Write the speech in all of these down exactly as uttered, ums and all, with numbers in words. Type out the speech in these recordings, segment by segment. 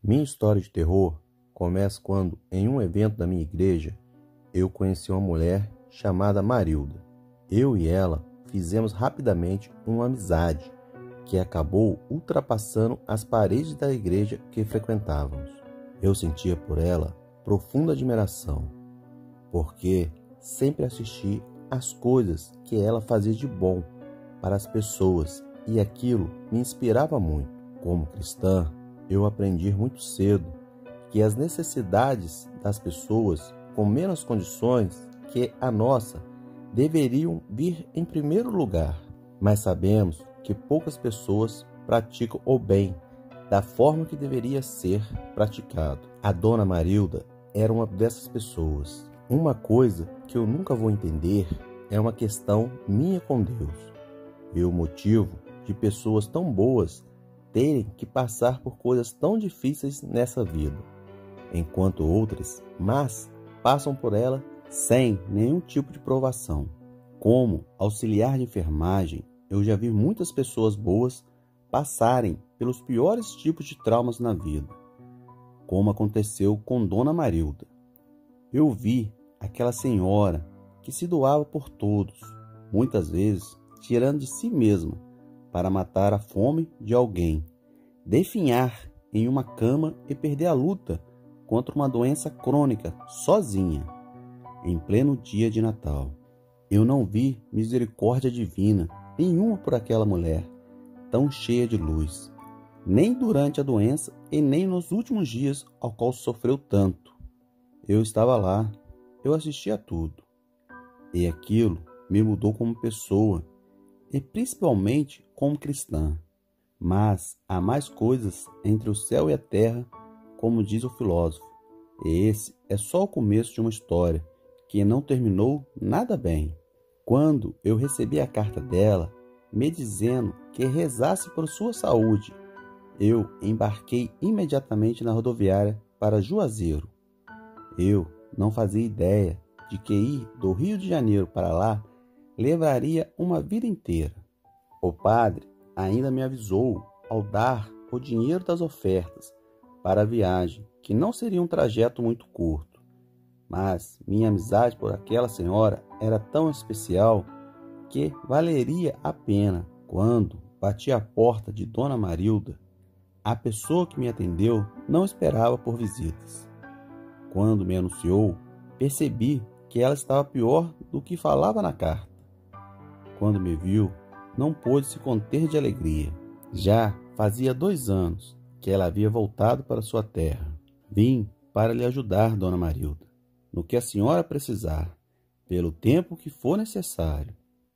Minha história de terror começa quando, em um evento da minha igreja, eu conheci uma mulher chamada Marilda. Eu e ela fizemos rapidamente uma amizade que acabou ultrapassando as paredes da igreja que frequentávamos. Eu sentia por ela profunda admiração, porque sempre assisti às coisas que ela fazia de bom para as pessoas e aquilo me inspirava muito. Como cristã, eu aprendi muito cedo que as necessidades das pessoas com menos condições que a nossa deveriam vir em primeiro lugar, mas sabemos que poucas pessoas praticam o bem da forma que deveria ser praticado. A dona Marilda era uma dessas pessoas. Uma coisa que eu nunca vou entender é uma questão minha com Deus e o motivo de pessoas tão boas terem que passar por coisas tão difíceis nessa vida, enquanto outras mas passam por ela sem nenhum tipo de provação. Como auxiliar de enfermagem, eu já vi muitas pessoas boas passarem pelos piores tipos de traumas na vida, como aconteceu com Dona Marilda. Eu vi aquela senhora que se doava por todos, muitas vezes tirando de si mesma para matar a fome de alguém, definhar em uma cama e perder a luta contra uma doença crônica sozinha, em pleno dia de Natal. Eu não vi misericórdia divina nenhuma por aquela mulher tão cheia de luz, nem durante a doença e nem nos últimos dias ao qual sofreu tanto. Eu estava lá, eu assisti a tudo, e aquilo me mudou como pessoa e principalmente como cristã. Mas há mais coisas entre o céu e a terra, como diz o filósofo, e esse é só o começo de uma história que não terminou nada bem. Quando eu recebi a carta dela, me dizendo que rezasse por sua saúde, eu embarquei imediatamente na rodoviária para Juazeiro. Eu não fazia ideia de que ir do Rio de Janeiro para lá levaria uma vida inteira. O padre ainda me avisou ao dar o dinheiro das ofertas para a viagem, que não seria um trajeto muito curto. Mas minha amizade por aquela senhora era tão especial que valeria a pena. Quando bati à porta de Dona Marilda, a pessoa que me atendeu não esperava por visitas. Quando me anunciou, percebi que ela estava pior do que falava na carta. Quando me viu, não pôde se conter de alegria. Já fazia dois anos que ela havia voltado para sua terra. Vim para lhe ajudar, Dona Marilda, no que a senhora precisar, pelo tempo que for necessário.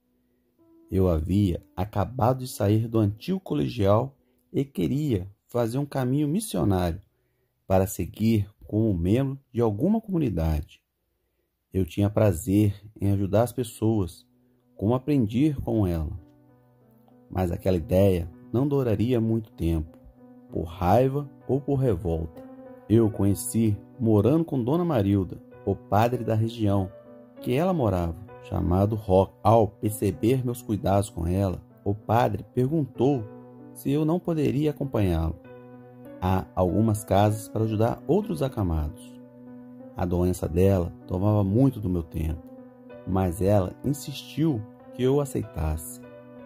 Eu havia acabado de sair do antigo colegial e queria fazer um caminho missionário para seguir como membro de alguma comunidade. Eu tinha prazer em ajudar as pessoas, como aprendi com ela. Mas aquela ideia não duraria muito tempo, por raiva ou por revolta. Eu conheci, morando com Dona Marilda, o padre da região que ela morava, chamado Roque. Ao perceber meus cuidados com ela, o padre perguntou se eu não poderia acompanhá-lo a algumas casas para ajudar outros acamados. A doença dela tomava muito do meu tempo, mas ela insistiu que eu aceitasse.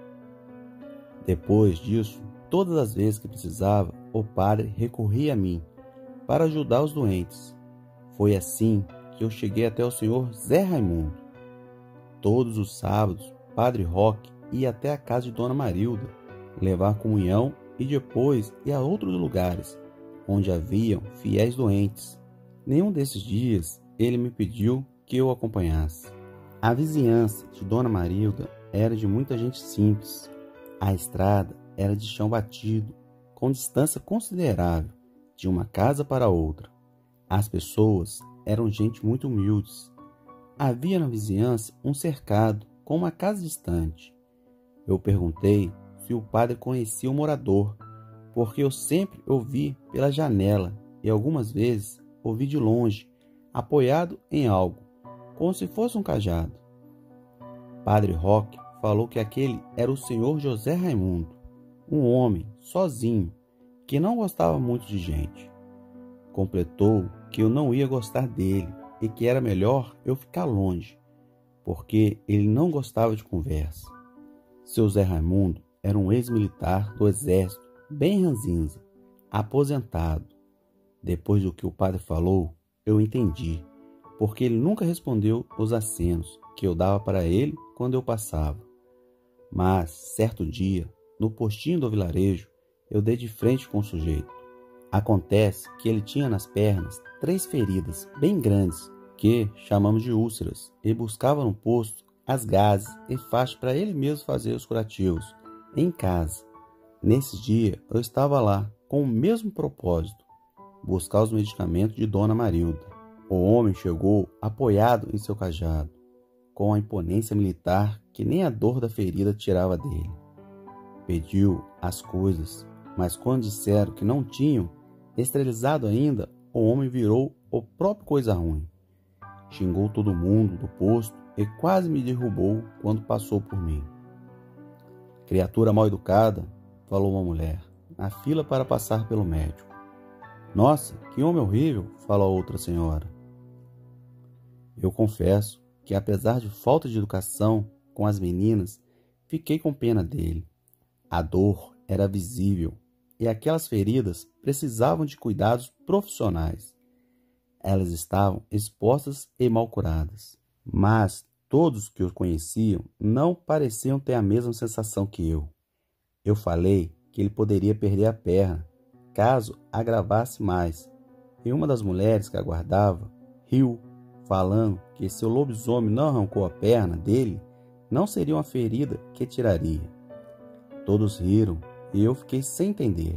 Depois disso, todas as vezes que precisava, o padre recorria a mim para ajudar os doentes. Foi assim que eu cheguei até o senhor Zé Raimundo. Todos os sábados, Padre Roque ia até a casa de Dona Marilda levar comunhão e depois ia a outros lugares onde haviam fiéis doentes. Nenhum desses dias ele me pediu que eu o acompanhasse. A vizinhança de Dona Marilda era de muita gente simples. A estrada era de chão batido, com distância considerável de uma casa para outra. As pessoas eram gente muito humildes. Havia na vizinhança um cercado com uma casa distante. Eu perguntei se o padre conhecia o morador, porque eu sempre o vi pela janela e algumas vezes o vi de longe, apoiado em algo, como se fosse um cajado. Padre Roque falou que aquele era o senhor José Raimundo, um homem sozinho que não gostava muito de gente. Completou que eu não ia gostar dele e que era melhor eu ficar longe, porque ele não gostava de conversa. Seu Zé Raimundo era um ex-militar do exército, bem ranzinza, aposentado. Depois do que o padre falou, eu entendi, porque ele nunca respondeu os acenos que eu dava para ele quando eu passava. Mas, certo dia, no postinho do vilarejo, eu dei de frente com o sujeito. Acontece que ele tinha nas pernas três feridas bem grandes, que chamamos de úlceras, e buscava no posto as gases e faixa para ele mesmo fazer os curativos, em casa. Nesse dia, eu estava lá, com o mesmo propósito, buscar os medicamentos de Dona Marilda. O homem chegou apoiado em seu cajado, com a imponência militar que nem a dor da ferida tirava dele. Pediu as coisas, mas quando disseram que não tinham, esterilizado ainda, o homem virou o próprio coisa ruim. Xingou todo mundo do posto e quase me derrubou quando passou por mim. Criatura mal educada, falou uma mulher, na fila para passar pelo médico. Nossa, que homem horrível, falou a outra senhora. Eu confesso que, apesar de falta de educação com as meninas, fiquei com pena dele. A dor era visível e aquelas feridas precisavam de cuidados profissionais. Elas estavam expostas e mal curadas, mas todos que o conheciam não pareciam ter a mesma sensação que eu. Eu falei que ele poderia perder a perna, caso agravasse mais, e uma das mulheres que aguardava riu, falando que se o lobisomem não arrancou a perna dele, não seria uma ferida que tiraria. Todos riram e eu fiquei sem entender.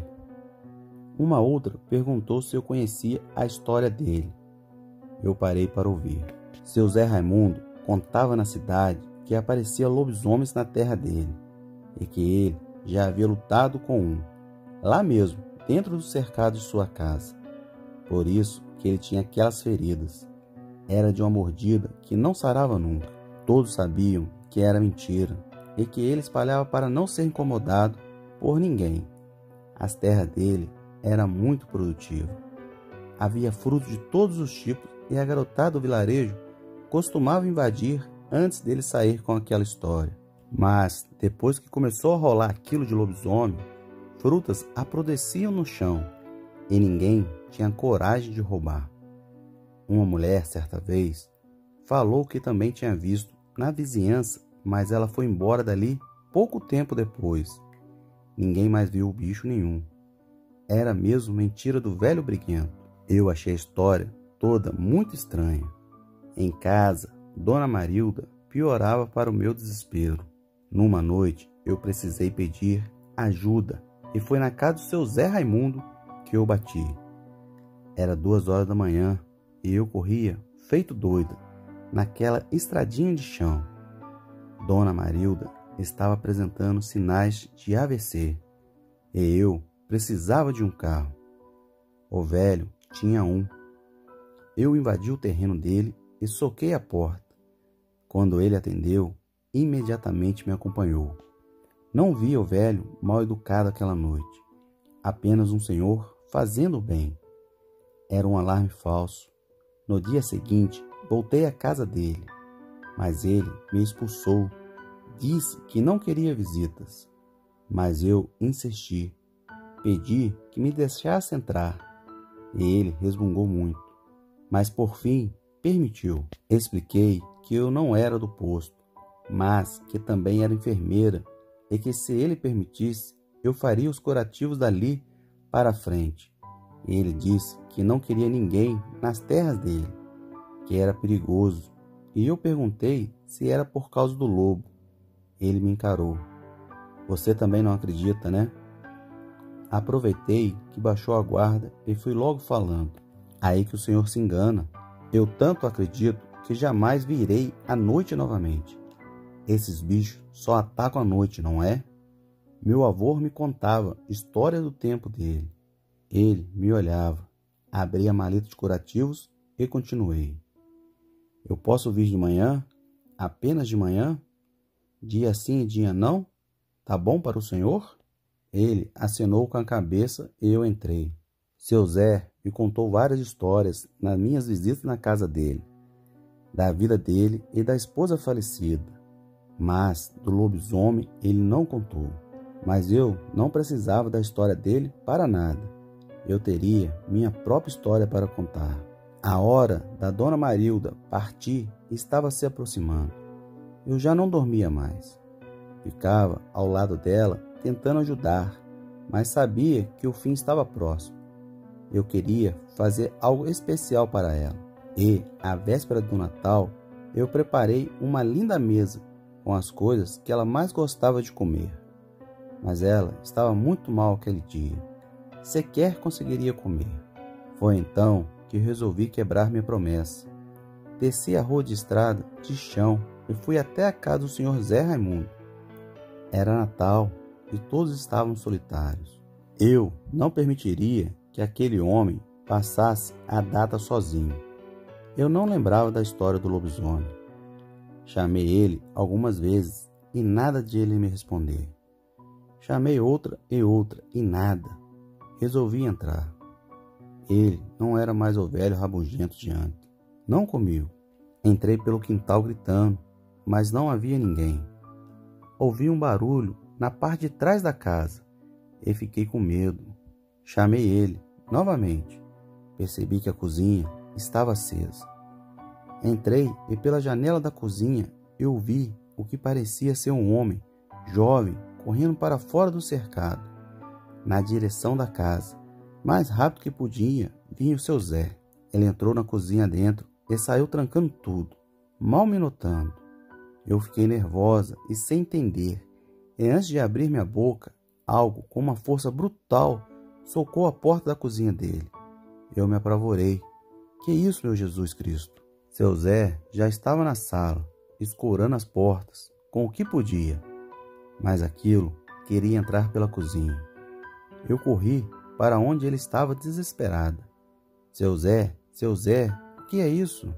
Uma outra perguntou se eu conhecia a história dele. Eu parei para ouvir. Seu Zé Raimundo contava na cidade que aparecia lobisomens na terra dele e que ele já havia lutado com um, lá mesmo, dentro do cercado de sua casa. Por isso que ele tinha aquelas feridas. Era de uma mordida que não sarava nunca. Todos sabiam que era mentira e que ele espalhava para não ser incomodado por ninguém. As terras dele eram muito produtivas. Havia frutos de todos os tipos e a garotada do vilarejo costumava invadir antes dele sair com aquela história. Mas, depois que começou a rolar aquilo de lobisomem, frutas apodreciam no chão e ninguém tinha coragem de roubar. Uma mulher, certa vez, falou que também tinha visto na vizinhança, mas ela foi embora dali pouco tempo depois. Ninguém mais viu o bicho nenhum. Era mesmo mentira do velho briguento. Eu achei a história toda muito estranha. Em casa, Dona Marilda piorava para o meu desespero. Numa noite, eu precisei pedir ajuda e foi na casa do seu Zé Raimundo que eu bati. Era duas horas da manhã e eu corria, feito doida, naquela estradinha de chão. Dona Marilda estava apresentando sinais de A V C e eu precisava de um carro. O velho tinha um. Eu invadi o terreno dele e soquei a porta. Quando ele atendeu, imediatamente me acompanhou. Não via o velho mal educado aquela noite, apenas um senhor fazendo o bem. Era um alarme falso. No dia seguinte, voltei à casa dele, mas ele me expulsou. Disse que não queria visitas, mas eu insisti. Pedi que me deixasse entrar e ele resmungou muito, mas por fim permitiu. Expliquei que eu não era do posto, mas que também era enfermeira e que se ele permitisse, eu faria os curativos dali para frente. Ele disse que não queria ninguém nas terras dele, que era perigoso, e eu perguntei se era por causa do lobo. Ele me encarou. Você também não acredita, né? Aproveitei que baixou a guarda e fui logo falando. Aí que o senhor se engana. Eu tanto acredito que jamais virei à noite novamente. Esses bichos só atacam à noite, não é? Meu avô me contava história do tempo dele. Ele me olhava, abri a maleta de curativos e continuei. Eu posso vir de manhã? Apenas de manhã? Dia sim e dia não? Tá bom para o senhor? Ele acenou com a cabeça e eu entrei. Seu Zé me contou várias histórias nas minhas visitas na casa dele, da vida dele e da esposa falecida. Mas do lobisomem ele não contou. Mas eu não precisava da história dele para nada. Eu teria minha própria história para contar. A hora da Dona Marilda partir estava se aproximando. Eu já não dormia mais. Ficava ao lado dela tentando ajudar, mas sabia que o fim estava próximo. Eu queria fazer algo especial para ela. E, à véspera do Natal, eu preparei uma linda mesa com as coisas que ela mais gostava de comer. Mas ela estava muito mal aquele dia. Sequer conseguiria comer. Foi então que resolvi quebrar minha promessa. Desci a rua de estrada, de chão, e fui até a casa do senhor Zé Raimundo. Era Natal e todos estavam solitários. Eu não permitiria que aquele homem passasse a data sozinho. Eu não lembrava da história do lobisomem. Chamei ele algumas vezes e nada de ele me responder. Chamei outra e outra e nada. Resolvi entrar. Ele não era mais o velho rabugento de antes. Não comigo. Entrei pelo quintal gritando, mas não havia ninguém. Ouvi um barulho na parte de trás da casa e fiquei com medo. Chamei ele novamente. Percebi que a cozinha estava acesa. Entrei e pela janela da cozinha eu vi o que parecia ser um homem jovem correndo para fora do cercado, na direção da casa. Mais rápido que podia, vinha o seu Zé. Ele entrou na cozinha dentro e saiu trancando tudo, mal me notando. Eu fiquei nervosa e sem entender, e antes de abrir minha boca, algo com uma força brutal socou a porta da cozinha dele. Eu me apavorei. Que isso, meu Jesus Cristo? Seu Zé já estava na sala, escorando as portas, com o que podia. Mas aquilo queria entrar pela cozinha. Eu corri para onde ele estava desesperada. Seu Zé, seu Zé, o que é isso?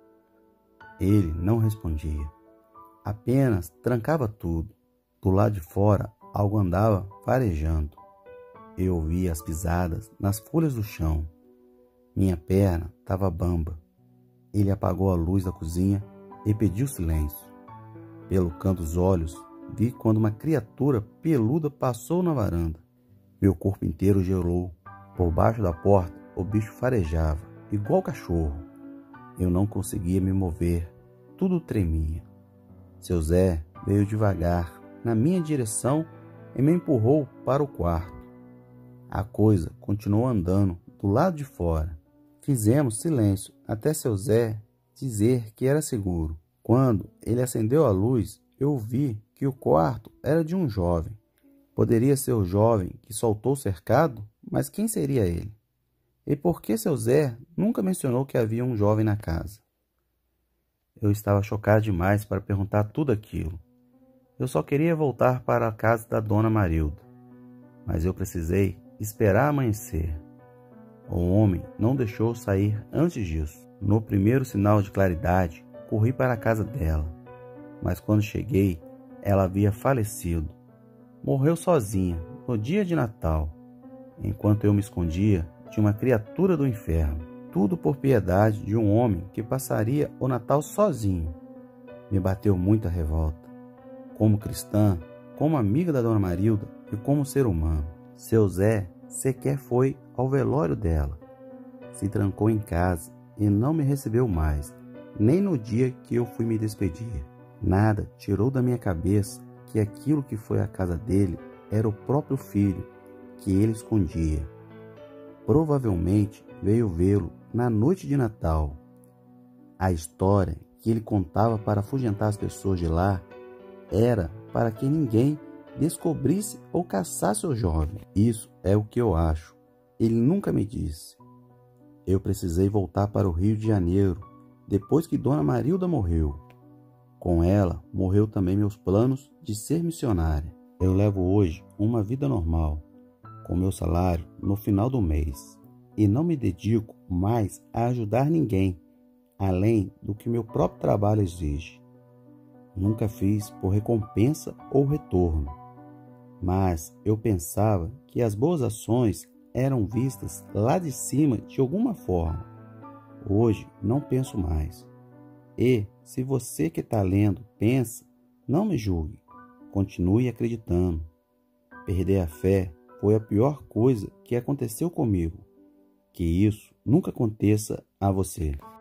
Ele não respondia. Apenas trancava tudo. Do lado de fora, algo andava farejando. Eu ouvia as pisadas nas folhas do chão. Minha perna estava bamba. Ele apagou a luz da cozinha e pediu silêncio. Pelo canto dos olhos, vi quando uma criatura peluda passou na varanda. Meu corpo inteiro gelou. Por baixo da porta, o bicho farejava, igual cachorro. Eu não conseguia me mover. Tudo tremia. Seu Zé veio devagar na minha direção e me empurrou para o quarto. A coisa continuou andando do lado de fora. Fizemos silêncio até seu Zé dizer que era seguro. Quando ele acendeu a luz, eu vi que o quarto era de um jovem. Poderia ser o jovem que soltou o cercado, mas quem seria ele? E por que seu Zé nunca mencionou que havia um jovem na casa? Eu estava chocado demais para perguntar tudo aquilo. Eu só queria voltar para a casa da Dona Marilda, mas eu precisei esperar amanhecer. O homem não deixou sair antes disso. No primeiro sinal de claridade, corri para a casa dela, mas quando cheguei, ela havia falecido. Morreu sozinha no dia de Natal, enquanto eu me escondia de uma criatura do inferno. Tudo por piedade de um homem que passaria o Natal sozinho. Me bateu muita revolta. Como cristã, como amiga da Dona Marilda e como ser humano. Seu Zé sequer foi ao velório dela. Se trancou em casa e não me recebeu mais, nem no dia que eu fui me despedir. Nada tirou da minha cabeça que aquilo que foi a casa dele era o próprio filho que ele escondia. Provavelmente veio vê-lo na noite de Natal. A história que ele contava para afugentar as pessoas de lá era para que ninguém descobrisse ou caçasse o jovem. Isso é o que eu acho. Ele nunca me disse. Eu precisei voltar para o Rio de Janeiro depois que Dona Marilda morreu. Com ela, morreu também meus planos de ser missionária. Eu levo hoje uma vida normal, com meu salário no final do mês, e não me dedico mais a ajudar ninguém, além do que meu próprio trabalho exige. Nunca fiz por recompensa ou retorno, mas eu pensava que as boas ações eram vistas lá de cima de alguma forma. Hoje não penso mais. E, se você que está lendo pensa, não me julgue. Continue acreditando. Perder a fé foi a pior coisa que aconteceu comigo. Que isso nunca aconteça a você.